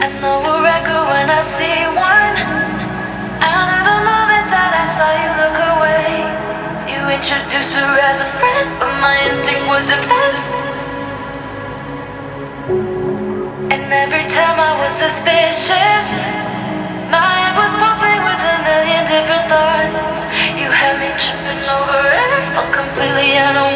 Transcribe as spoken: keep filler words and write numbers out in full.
I know a record when I see one. I knew the moment that I saw you look away. You introduced her as a friend, but my instinct was defense. And every time I was suspicious, my head was pulsing with a million different thoughts. You had me tripping over it, felt completely unaware.